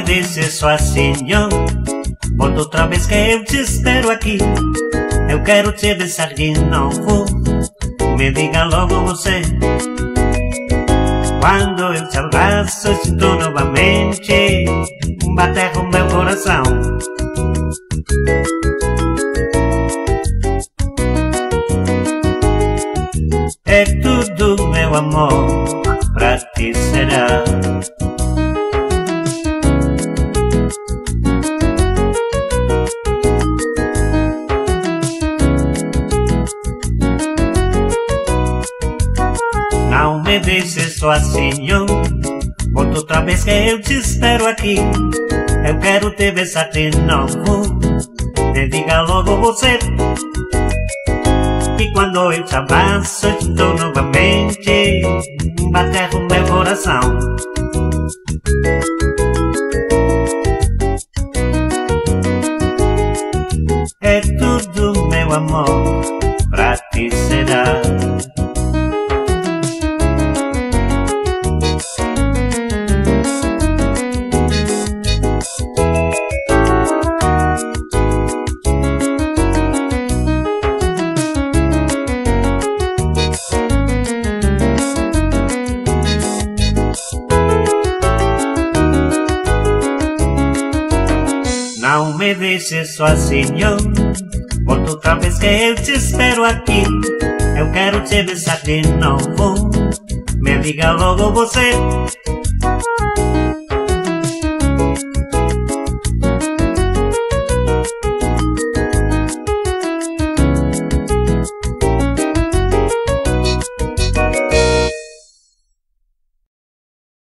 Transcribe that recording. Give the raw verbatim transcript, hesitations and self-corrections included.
deixe sozinho. Volta outra vez que eu te espero aqui. Eu quero te besar de novo. Me diga logo você. Quando eu te abraço, sinto novamente bater o meu coração. É tudo, meu amor, pra ti será. Não me deixe sozinho. Volta outra vez que eu te espero aqui. Eu quero te besar de novo. Me diga logo você. E quando eu te abraço, estou novamente bater o meu coração. É tudo, meu amor, pra ti será. Não me deixe sozinho. Volta outra vez que eu te espero aqui. Eu quero te besar de novo. Me diga logo você.